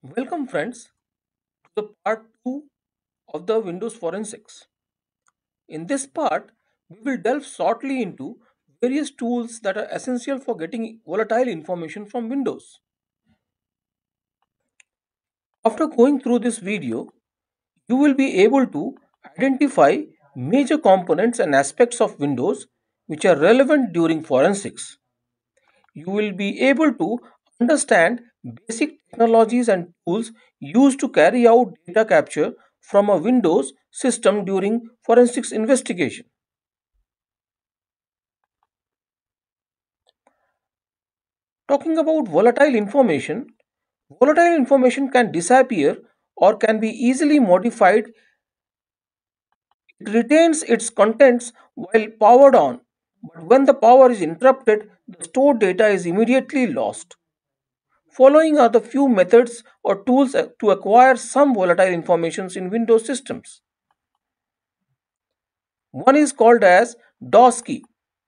Welcome friends to the part 2 of the Windows Forensics. In this part, we will delve shortly into various tools that are essential for getting volatile information from Windows. After going through this video, you will be able to identify major components and aspects of Windows which are relevant during forensics. You will be able to understand basic technologies and tools used to carry out data capture from a Windows system during forensics investigation. Talking about volatile information can disappear or can be easily modified. It retains its contents while powered on, but when the power is interrupted, the stored data is immediately lost. Following are the few methods or tools to acquire some volatile informations in Windows systems. One is called as DOS key.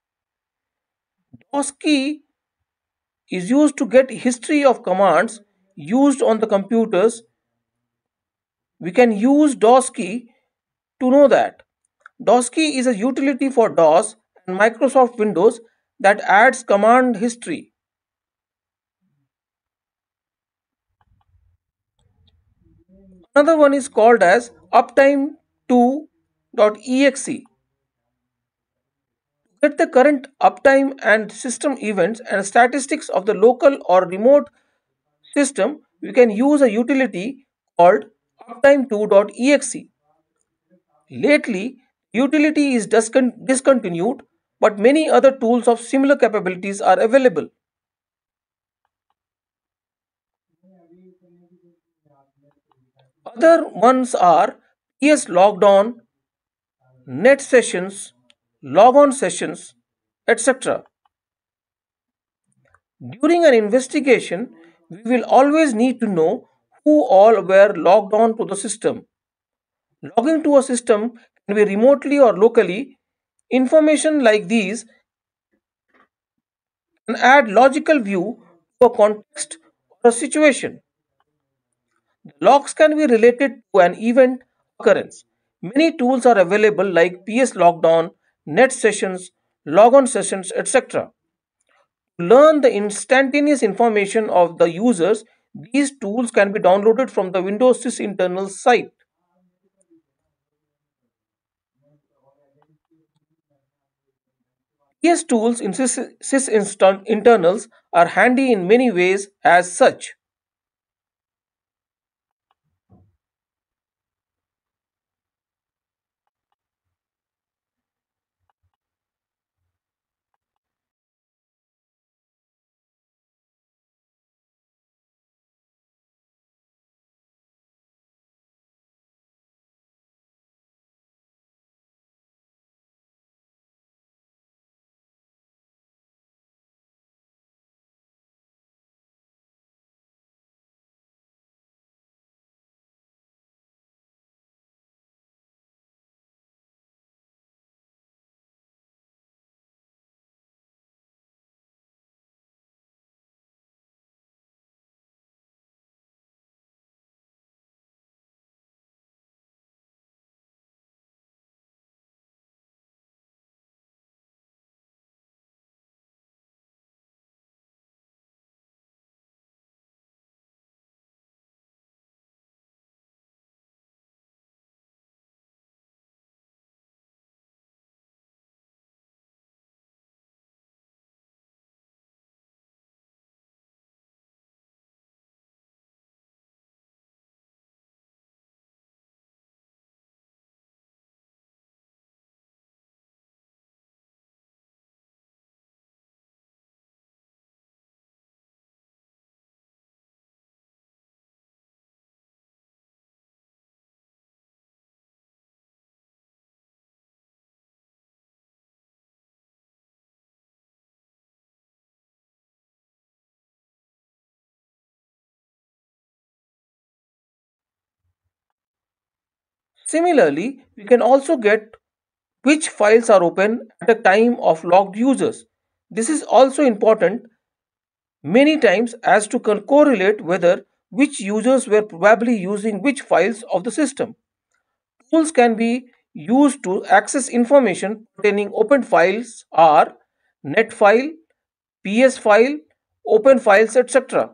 DOS key is used to get history of commands used on the computers. We can use DOS key to know that. DOS key is a utility for DOS and Microsoft Windows that adds command history. Another one is called as uptime2.exe. Get the current uptime and system events and statistics of the local or remote system, we can use a utility called uptime2.exe. Lately, utility is discontinued, but many other tools of similar capabilities are available. Other ones are PS Lockdown, Net Sessions, Logon Sessions, etc. During an investigation, we will always need to know who all were logged on to the system. Logging to a system can be remotely or locally. Information like these can add logical view to a context or a situation. The logs can be related to an event occurrence. Many tools are available like PS Lockdown, Net Sessions, Logon Sessions, etc. To learn the instantaneous information of the users, these tools can be downloaded from the Windows Sys internal site. PS tools in internals are handy in many ways as such. Similarly, we can also get which files are open at a time of logged users. This is also important many times as to correlate whether which users were probably using which files of the system. Tools can be used to access information pertaining open files are net file, PS file, open files, etc.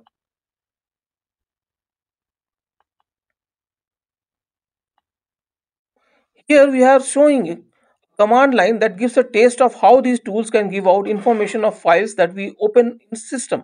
Here we are showing a command line that gives a taste of how these tools can give out information of files that we open in system.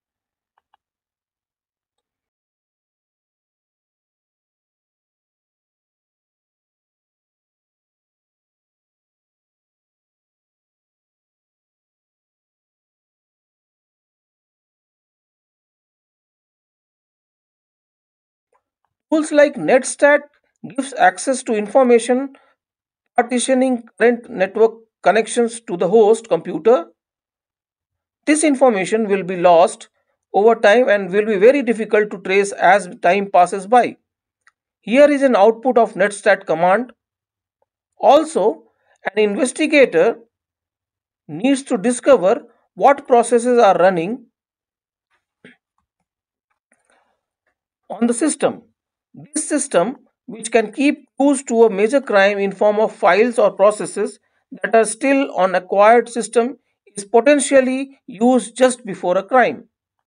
Tools like netstat gives access to information partitioning current network connections to the host computer. This information will be lost over time and will be very difficult to trace as time passes by. Here is an output of netstat command. Also, an investigator needs to discover what processes are running on the system. This system, which can keep clues to a major crime in form of files or processes that are still on acquired system, is potentially used just before a crime.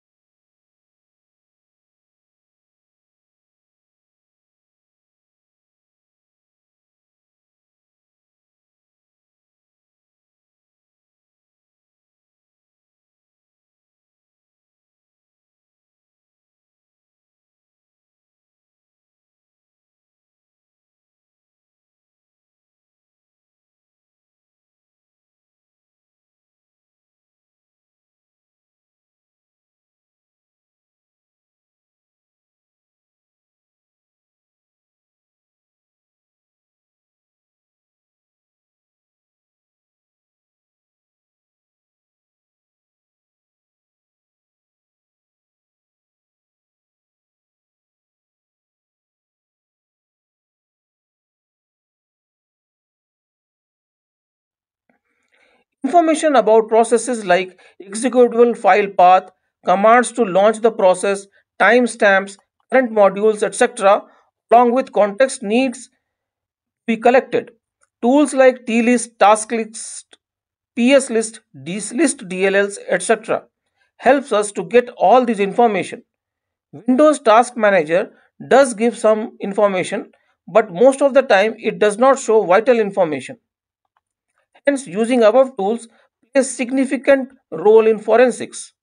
Information about processes like executable file path, commands to launch the process, timestamps, current modules, etc., along with context needs to be collected. Tools like TList, TaskList, PSList, list DLLs, etc. helps us to get all this information. Windows Task Manager does give some information, but most of the time it does not show vital information. Hence, using above tools plays significant role in forensics.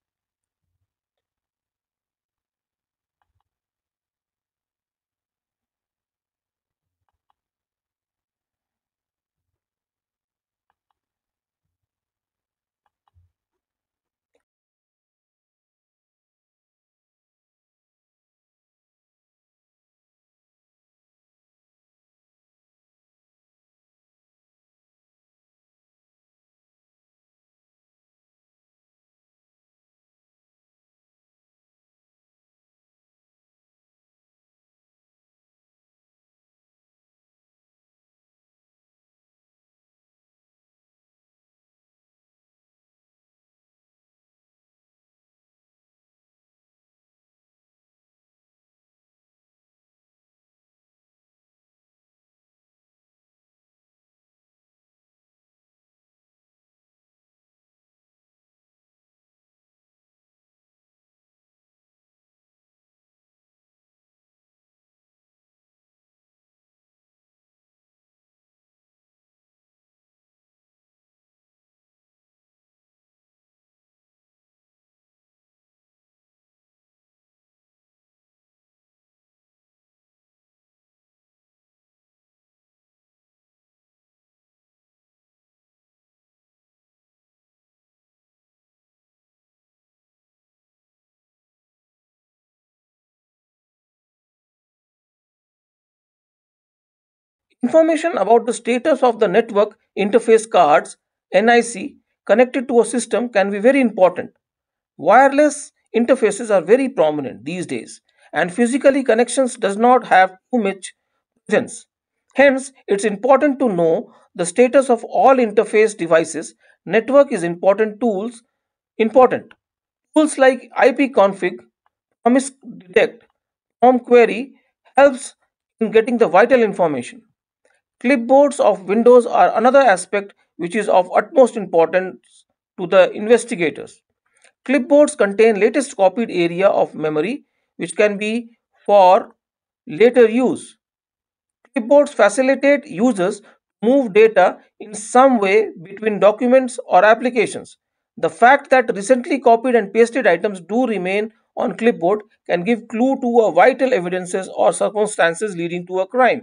Information about the status of the network interface cards NIC connected to a system can be very important. Wireless interfaces are very prominent these days and physically connections does not have too much presence. Hence, it's important to know the status of all interface devices. Network is important. Tools like ipconfig, promise detect, Form query helps in getting the vital information. Clipboards of Windows are another aspect which is of utmost importance to the investigators. Clipboards contain latest copied area of memory which can be for later use. Clipboards facilitate users to move data in some way between documents or applications. The fact that recently copied and pasted items do remain on clipboard can give clue to a vital evidences or circumstances leading to a crime.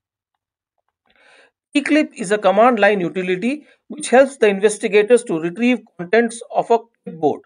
Eclip is a command line utility which helps the investigators to retrieve contents of a clipboard.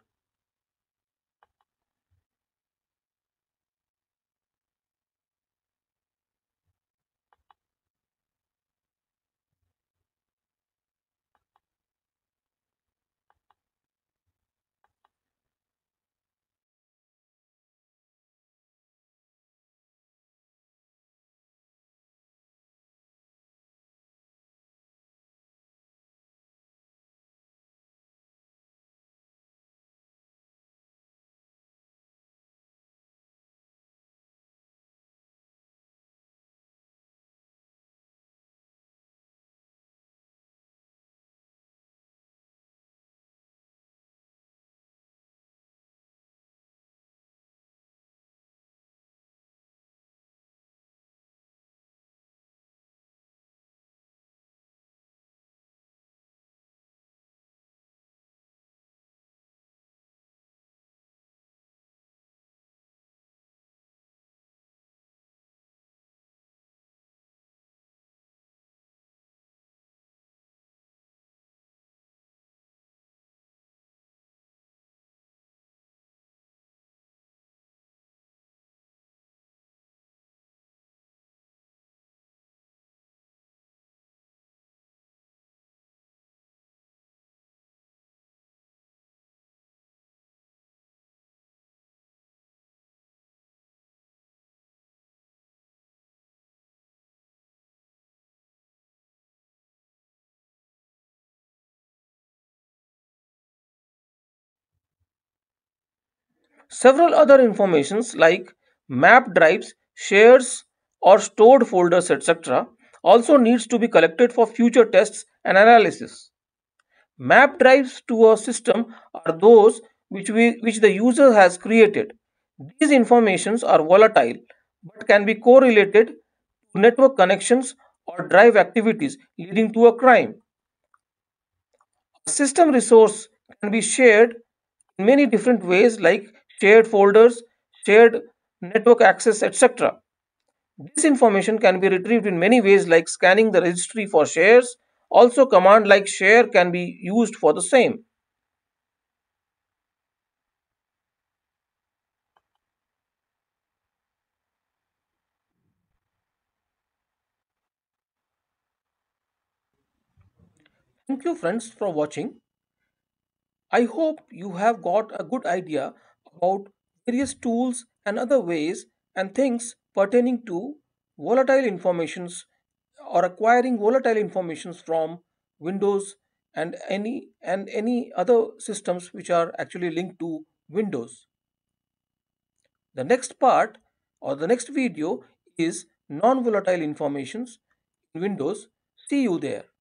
Several other informations like map drives, shares or stored folders etc. also needs to be collected for future tests and analysis. Map drives to a system are those which the user has created. These informations are volatile but can be correlated to network connections or drive activities leading to a crime. A system resource can be shared in many different ways like shared folders, shared network access, etc. This information can be retrieved in many ways like scanning the registry for shares. Also, command like share can be used for the same. Thank you friends for watching. I hope you have got a good idea about various tools and other ways and things pertaining to volatile informations or acquiring volatile informations from Windows and any other systems which are actually linked to Windows. The next part or the next video is non-volatile informations in Windows. See you there.